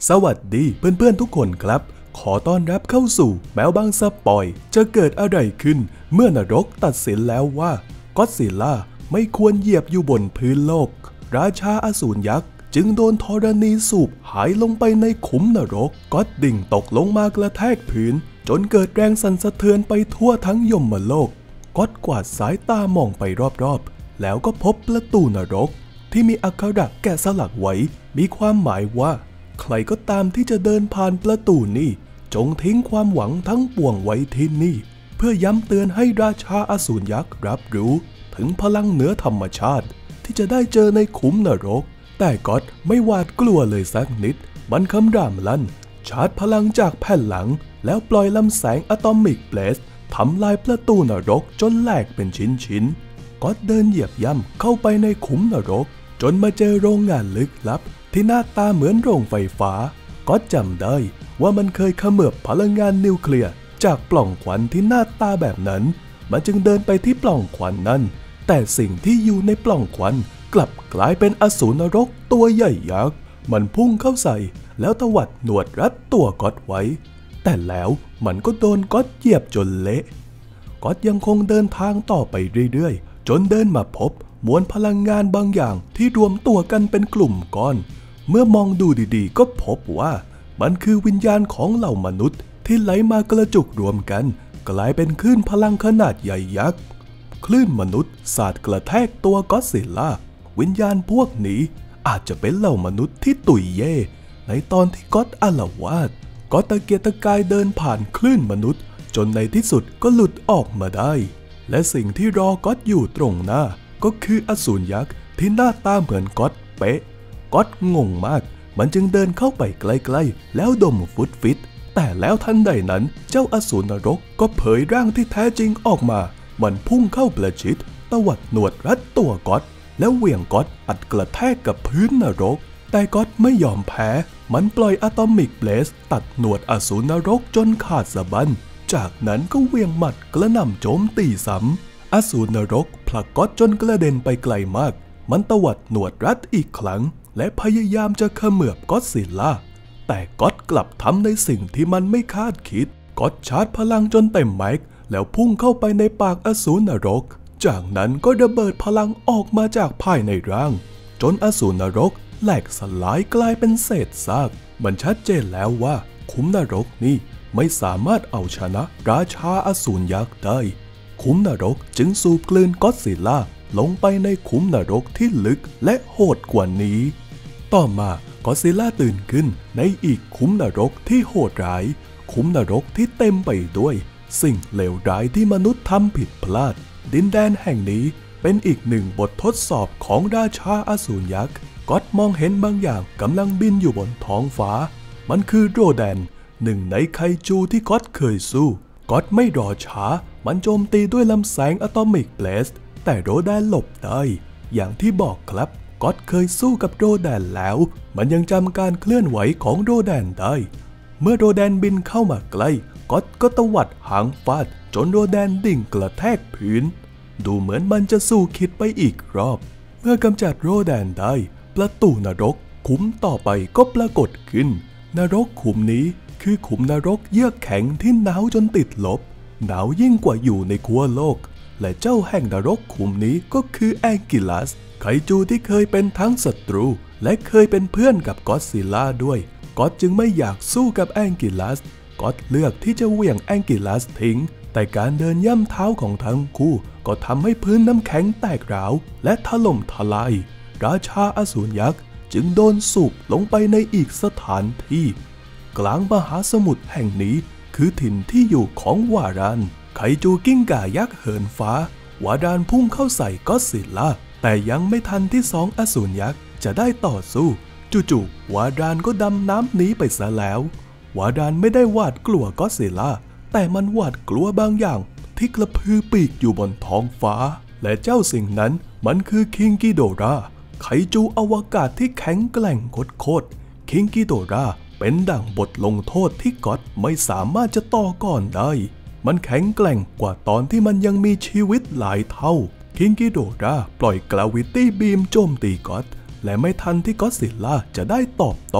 สวัสดีเพื่อนๆทุกคนครับขอต้อนรับเข้าสู่แมวบางสปอยจะเกิดอะไรขึ้นเมื่อนรกตัดสินแล้วว่าก็อดซิลล่าไม่ควรเหยียบอยู่บนพื้นโลกราชาอสูรยักษ์จึงโดนธรณีสูบหายลงไปในขุมนรกก็อดดิ่งตกลงมากระแทกพื้นจนเกิดแรงสั่นสะเทือนไปทั่วทั้งยมโลกก็อดกวาดสายตามองไปรอบๆแล้วก็พบประตูนรกที่มีอักขระแกะสลักไว้มีความหมายว่าใครก็ตามที่จะเดินผ่านประตูนี้จงทิ้งความหวังทั้งปวงไว้ที่นี่เพื่อย้ำเตือนให้ราชาอสูรยักษ์รับรู้ถึงพลังเหนือธรรมชาติที่จะได้เจอในขุมนรกแต่ก็อดไม่หวาดกลัวเลยสักนิดมันคำรามลั่นชาร์จพลังจากแผ่นหลังแล้วปล่อยลำแสงอะตอมิกเบลสทำลายประตูนรกจนแหลกเป็นชิ้นๆก็อดเดินเหยียบย่ำเข้าไปในขุมนรกจนมาเจอโรงงานลึกลับที่หน้าตาเหมือนโรงไฟฟ้าก็จำได้ว่ามันเคยเขมือบพลังงานนิวเคลียร์จากปล่องควันที่หน้าตาแบบนั้นมันจึงเดินไปที่ปล่องควันนั้นแต่สิ่งที่อยู่ในปล่องควันกลับกลายเป็นอสูรนรกตัวใหญ่ยักษ์มันพุ่งเข้าใส่แล้วตวัดหนวดรัดตัวก็อดไว้แต่แล้วมันก็โดนก็อดเหยียบจนเละก็อดยังคงเดินทางต่อไปเรื่อยๆจนเดินมาพบมวลพลังงานบางอย่างที่รวมตัวกันเป็นกลุ่มก้อนเมื่อมองดูดีๆก็พบว่ามันคือวิญญาณของเหล่ามนุษย์ที่ไหลมากระจุกรวมกันกลายเป็นคลื่นพลังขนาดใหญ่ยักษ์คลื่นมนุษย์สาดกระแทกตัวก็อดซิลล่าวิญญาณพวกนี้อาจจะเป็นเหล่ามนุษย์ที่ตุยเย่ในตอนที่ก็อดอาละวาดก็อดตะเกียกตะกายเดินผ่านคลื่นมนุษย์จนในที่สุดก็หลุดออกมาได้และสิ่งที่รอก็อดอยู่ตรงหน้าก็คืออสูรยักษ์ที่หน้าตาเหมือนก็อดเป๊ะก็อดงงมากมันจึงเดินเข้าไปใกล้ๆแล้วดมฟุตฟิตแต่แล้วทันใดนั้นเจ้าอสูรนรกก็เผยร่างที่แท้จริงออกมามันพุ่งเข้าประชิดตวัดหนวดรัดตัวก็อดแล้วเหวี่ยงก็อดอัดกระแทกกับพื้นนรกแต่ก็อดไม่ยอมแพ้มันปล่อยอะตอมิกเบลสตัดหนวดอสูรนรกจนขาดสะบั้นจากนั้นก็เหวี่ยงหมัดกระหน่ำโจมตีซ้ำอสูรนรกผลักก็อดจนกระเด็นไปไกลมากมันตวัดหนวดรัดอีกครั้งและพยายามจะเขมือบก็อดซิลล่าแต่ก็อดกลับทำในสิ่งที่มันไม่คาดคิดก็อดชาร์จพลังจนเต็มแม็กแล้วพุ่งเข้าไปในปากอสูรนรกจากนั้นก็ระเบิดพลังออกมาจากภายในร่างจนอสูรนรกแหลกสลายกลายเป็นเศษซากมันชัดเจนแล้วว่าขุมนรกนี้ไม่สามารถเอาชนะราชาอสูรยักษ์ได้ขุมนรกจึงสูบกลืนก็อดซิลล่าลงไปในขุมนรกที่ลึกและโหดกว่านี้ต่อมาก็อดซิลล่าตื่นขึ้นในอีกขุมนรกที่โหดร้ายขุมนรกที่เต็มไปด้วยสิ่งเลวร้ายที่มนุษย์ทำผิดพลาดดินแดนแห่งนี้เป็นอีกหนึ่งบททดสอบของราชาอสูรยักษ์ก็อดมองเห็นบางอย่างกำลังบินอยู่บนท้องฟ้ามันคือโรแดนหนึ่งในไคจูที่ก็อดเคยสู้ก็อดไม่รอช้ามันโจมตีด้วยลำแสงอะตอมิกเบลสแต่โรแดนหลบได้อย่างที่บอกครับก็อดเคยสู้กับโรแดนแล้วมันยังจำการเคลื่อนไหวของโรแดนได้เมื่อโรแดนบินเข้ามาใกล้ก็อดก็ตวัดหางฟาดจนโรแดนดิ่งกระแทกพื้นดูเหมือนมันจะสู้คิดไปอีกรอบเมื่อกำจัดโรแดนได้ประตูนรกขุมต่อไปก็ปรากฏขึ้นนรกขุมนี้คือขุมนรกเยือกแข็งที่หนาวจนติดลบหนาวยิ่งกว่าอยู่ในขั้วโลกและเจ้าแห่งนรกขุมนี้ก็คือแองกิลัสไคจูที่เคยเป็นทั้งศัตรูและเคยเป็นเพื่อนกับก็อดซิลล่าด้วยก็อดจึงไม่อยากสู้กับแองกิลัสก็อดเลือกที่จะเหวี่ยงแองกิลัสทิ้งแต่การเดินย่ำเท้าของทั้งคู่ก็ทำให้พื้นน้ำแข็งแตกร้าวและถล่มทลายราชาอสูรยักษ์จึงโดนสูบลงไปในอีกสถานที่กลางมหาสมุทรแห่งนี้คือถิ่นที่อยู่ของวารานไคจูกิ้งก่ายักษ์เหินฟ้าวารานพุ่งเข้าใส่ก็อดซิลล่าแต่ยังไม่ทันที่สองอสูรยักษ์จะได้ต่อสู้จู่ๆวารานก็ดำน้ำหนีไปซะแล้ววารานไม่ได้หวาดกลัวก็อดซิลล่าแต่มันหวาดกลัวบางอย่างที่กระพือปีกอยู่บนท้องฟ้าและเจ้าสิ่งนั้นมันคือคิงกิโดราไคจูอวกาศที่แข็งแกร่งโคตรคิงกิโดราเป็นดั่งบทลงโทษที่ก็อดไม่สามารถจะต่อก่อนได้มันแข็งแกร่งกว่าตอนที่มันยังมีชีวิตหลายเท่าคิงกิโดราปล่อยกราวิตี้บีมโจมตีก็อดและไม่ทันที่ก็อดซิลล่าจะได้ตอบโต้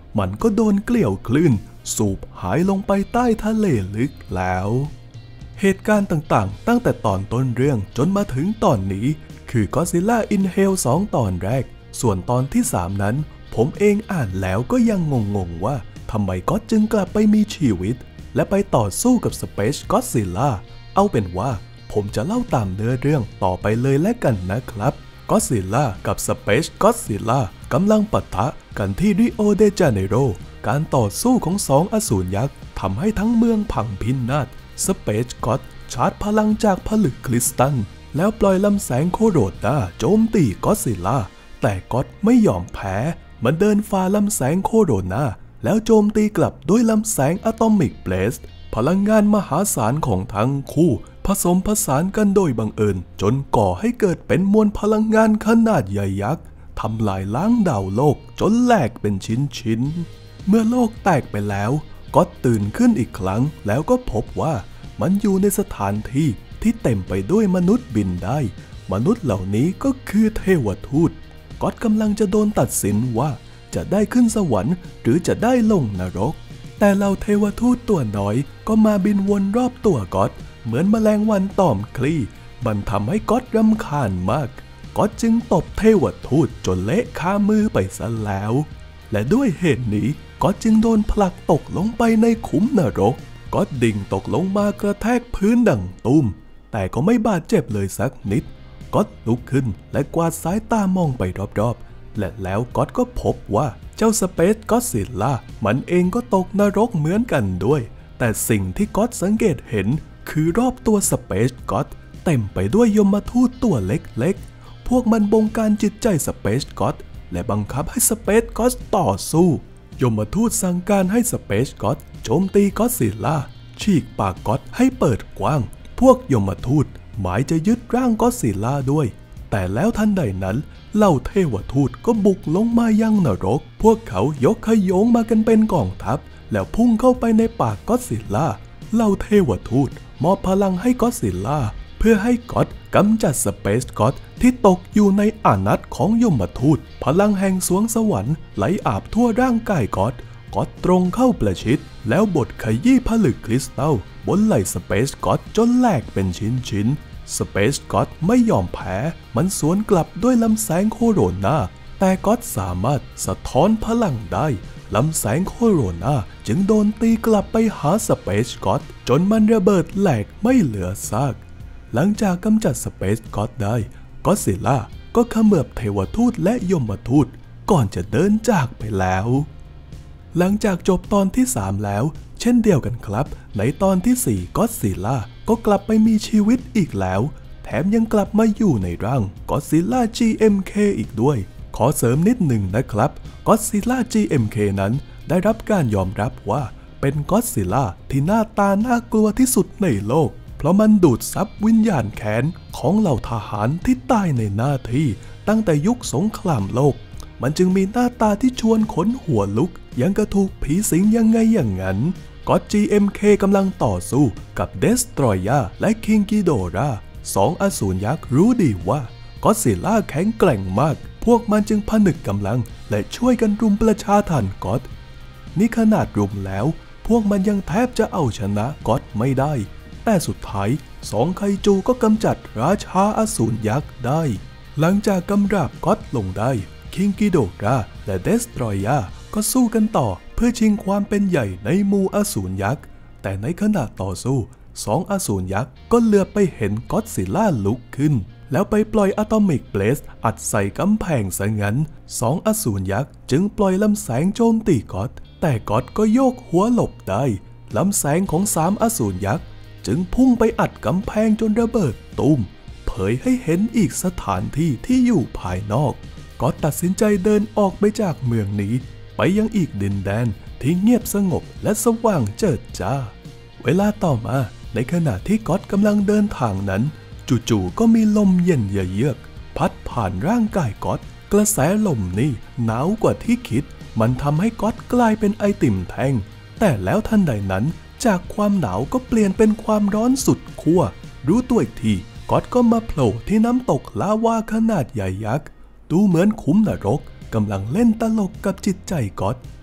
มันก็โดนเกลี่ยวคลื่นสูบหายลงไปใต้ทะเลลึกแล้วเหตุการณ์ต่างๆตั้งแต่ตอนต้นเรื่องจนมาถึงตอนนี้คือ Godzilla in Hell 2 ตอนแรกส่วนตอนที่ 3 นั้นผมเองอ่านแล้วก็ยังงงๆว่าทำไมก็จึงกลับไปมีชีวิตและไปต่อสู้กับ Space Godzilla เอาเป็นว่าผมจะเล่าตามเนื้อเรื่องต่อไปเลยแล้วกันนะครับ Godzilla กับ Space Godzilla กำลังปะทะกันที่ริโอเดจาเนโรการต่อสู้ของ2 อสูรยักษ์ทำให้ทั้งเมืองพังพินาศ Space God ชาร์จพลังจากผลึกคริสตัลแล้วปล่อยลำแสงโคโรดาโจมตีก็อดซิลล่าแต่ก็อดไม่ยอมแพ้มันเดินฝ่าลำแสงโคโรนาแล้วโจมตีกลับด้วยลำแสงอะตอมิกเบลสพลังงานมหาศาลของทั้งคู่ผสมผสานกันโดยบังเอิญจนก่อให้เกิดเป็นมวลพลังงานขนาดใหญ่ยักษ์ทำลายล้างดาวโลกจนแหลกเป็นชิ้นๆเมื่อโลกแตกไปแล้วก็อดตื่นขึ้นอีกครั้งแล้วก็พบว่ามันอยู่ในสถานที่ที่เต็มไปด้วยมนุษย์บินได้มนุษย์เหล่านี้ก็คือเทวทูตก็อดกำลังจะโดนตัดสินว่าจะได้ขึ้นสวรรค์หรือจะได้ลงนรกแต่เหล่าเทวทูตตัวน้อยก็มาบินวนรอบตัวก็อดเหมือนแมลงวันตอมคลี่มันทำให้ก็อดรำคาญมากก็อดจึงตบเทวทูตจนเละคามือไปซะแล้วและด้วยเหตุนี้ก็อดจึงโดนผลักตกลงไปในขุมนรกก็อดดิ่งตกลงมากระแทกพื้นดังตุ้มแต่ก็ไม่บาดเจ็บเลยสักนิดก็อดลุกขึ้นและกวาดสายตามองไปรอบๆและแล้วก็อดก็พบว่าเจ้าสเปซก็อดซิลล่ามันเองก็ตกนรกเหมือนกันด้วยแต่สิ่งที่ก็อดสังเกตเห็นคือรอบตัวสเปซก็อดเต็มไปด้วยยมทูตตัวเล็กๆพวกมันบงการจิตใจสเปซก็อดและบังคับให้สเปซก็อดต่อสู้ยมทูตสั่งการให้สเปซก็อดโจมตีก็อดซิลล่าฉีกปากก็อดให้เปิดกว้างพวกยมทูตหมายจะยึดร่างก็อดซิลล่าด้วยแต่แล้วทันใดนั้นเหล่าเทวทูตก็บุกลงมายังนรกพวกเขายกขโยงมากันเป็นกองทัพแล้วพุ่งเข้าไปในปากก็อดซิลล่าเหล่าเทวทูตมอบพลังให้ก็อดซิลล่าเพื่อให้ก็อดกำจัดสเปซก็อดที่ตกอยู่ในอานัตของยมทูตพลังแห่งสวงสวรรค์ไหลอาบทั่วร่างกายก็อดตรงเข้าประชิดแล้วบดขยี้ผลึกคริสตัลบนไหล่สเปซก็อดจนแหลกเป็นชิ้นสเปซก็อดไม่ยอมแพ้มันสวนกลับด้วยลำแสงโคโรนาแต่ก็อดสามารถสะท้อนพลังได้ลำแสงโคโรนาจึงโดนตีกลับไปหาสเปซก็อดจนมันระเบิดแหลกไม่เหลือซากหลังจากกำจัดสเปซก็อดได้ก็อดซิลล่าก็เขมือบเทวทูตและยมทูตก่อนจะเดินจากไปแล้วหลังจากจบตอนที่ 3 แล้วเช่นเดียวกันครับในตอนที่ 4ก็อดซิลล่าก็กลับไปมีชีวิตอีกแล้วแถมยังกลับมาอยู่ในร่างก็อดซิลล่า GMK อีกด้วยขอเสริมนิดหนึ่งนะครับก็อดซิลล่า GMK นั้นได้รับการยอมรับว่าเป็นก็อดซิลล่าที่หน้าตาน่ากลัวที่สุดในโลกเพราะมันดูดซับวิญญาณแค้นของเหล่าทหารที่ตายในหน้าที่ตั้งแต่ยุคสงครามโลกมันจึงมีหน้าตาที่ชวนขนหัวลุกยังกระถูกผีสิงยังไงอย่างนั้นก็อด GMK กำลังต่อสู้กับ Destroyer และ King Ghidorah 2 อสูรยักษ์รู้ดีว่าก็อดซิลล่าแข็งแกร่งมากพวกมันจึงผนึกกำลังและช่วยกันรุมประชาทันก็อดนี่ขนาดรุมแล้วพวกมันยังแทบจะเอาชนะก็อดไม่ได้แต่สุดท้าย2 ไคจูก็กำจัดราชาอสูรยักษ์ได้หลังจากกำราบก็อดลงได้คิงกิโดราและเดสตรอยาก็สู้กันต่อเพื่อชิงความเป็นใหญ่ในหมู่อสูรยักษ์แต่ในขณะต่อสู้2 อสูรยักษ์ก็เหลือบไปเห็นก็อดซิลล่าลุกขึ้นแล้วไปปล่อยอะตอมิกเบลสอัดใส่กำแพงซะงั้น2 อสูรยักษ์จึงปล่อยลำแสงโจมตีก็อดแต่ก็อดก็โยกหัวหลบได้ลำแสงของ3 อสูรยักษ์จึงพุ่งไปอัดกำแพงจนระเบิดตุ้มเผยให้เห็นอีกสถานที่ที่อยู่ภายนอกก็อดตัดสินใจเดินออกไปจากเมืองนี้ไปยังอีกดินแดนที่เงียบสงบและสว่างเจิดจ้าเวลาต่อมาในขณะที่ก็อดกำลังเดินทางนั้นจู่ๆก็มีลมเย็นเยือกพัดผ่านร่างกายก็อดกระแสลมนี่หนาวกว่าที่คิดมันทำให้ก็อดกลายเป็นไอติมแท่งแต่แล้วทันใดนั้นจากความหนาวก็เปลี่ยนเป็นความร้อนสุดขั้วรู้ตัวอีกทีก็อดก็มาโผล่ที่น้ำตกลาวาขนาดใหญ่ยักษ์ดูเหมือนขุมนรกกำลังเล่นตลกกับจิตใจก็อด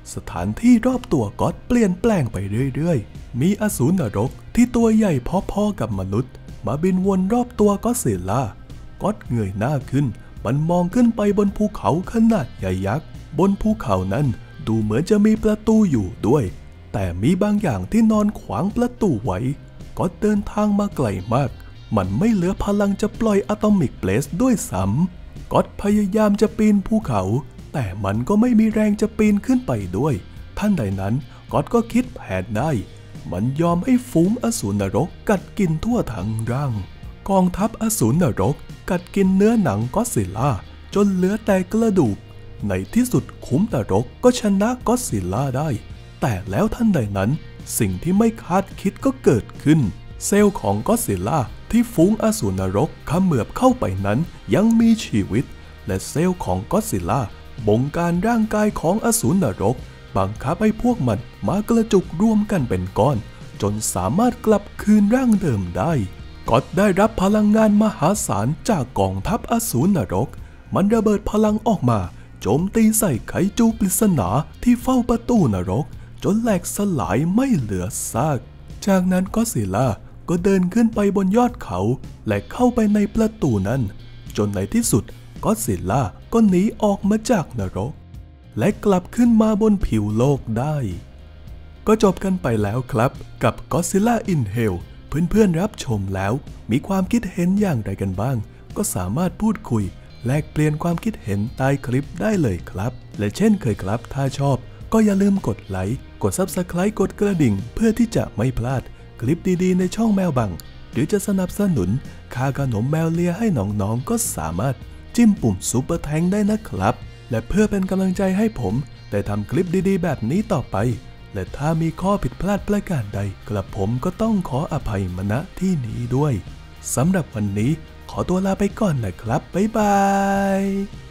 สถานที่รอบตัวก็อตเปลี่ยนแปลงไปเรื่อยๆมีอสูรนรกที่ตัวใหญ่พอๆกับมนุษย์มาบินวนรอบตัวก็อดซิลล่าก็อตเงยหน้าขึ้นมันมองขึ้นไปบนภูเขาขนาดใหญ่ยักษ์บนภูเขานั้นดูเหมือนจะมีประตูอยู่ด้วยแต่มีบางอย่างที่นอนขวางประตูไว้ก็อตเดินทางมาไกลมากมันไม่เหลือพลังจะปล่อยอะตอมิกเบลสด้วยซ้ำก็อตพยายามจะปีนภูเขาแต่มันก็ไม่มีแรงจะปีนขึ้นไปด้วยท่านใดนั้นก็อตก็คิดแผนได้มันยอมให้ฝูงอสูรนรกกัดกินทั่วทั้งร่างกองทัพอสูรนรกกัดกินเนื้อหนังก็อดซิลล่าจนเหลือแต่กระดูกในที่สุดขุมนรกก็ชนะก็อดซิลล่าได้แต่แล้วท่านใดนั้นสิ่งที่ไม่คาดคิดก็เกิดขึ้นเซลล์ของก็อดซิลล่าที่ฝูงอสูรนรกเขมือบเข้าไปนั้นยังมีชีวิตและเซลล์ของก็อดซิลล่าบงการร่างกายของอสูรนรกบังคับให้พวกมันมากระจุกรวมกันเป็นก้อนจนสามารถกลับคืนร่างเดิมได้ก็อตได้รับพลังงานมหาศาลจากกองทัพอสูรนรกมันระเบิดพลังออกมาโจมตีใส่ไคจูปริศนาที่เฝ้าประตูนรกจนแหลกสลายไม่เหลือซากจากนั้นก็อดซิลล่าก็เดินขึ้นไปบนยอดเขาและเข้าไปในประตูนั้นจนในที่สุดก็อดซิลล่าก็หนีออกมาจากนรกและกลับขึ้นมาบนผิวโลกได้ก็จบกันไปแล้วครับกับ Godzilla in Hell เพื่อนๆรับชมแล้วมีความคิดเห็นอย่างไรกันบ้างก็สามารถพูดคุยแลกเปลี่ยนความคิดเห็นใต้คลิปได้เลยครับและเช่นเคยครับถ้าชอบก็อย่าลืมกดไลค์กด Subscribe กดกระดิ่งเพื่อที่จะไม่พลาดคลิปดีๆในช่องแมวบังหรือจะสนับสนุนค่าขนมแมวเลียให้น้องๆก็สามารถจิ้มปุ่มซุปเปอร์แทงได้นะครับและเพื่อเป็นกำลังใจให้ผมได้ทำคลิปดีๆแบบนี้ต่อไปและถ้ามีข้อผิดพลาดประการใดกระผมก็ต้องขออภัยมาณที่นี้ด้วยสำหรับวันนี้ขอตัวลาไปก่อนนะครับบ๊ายบาย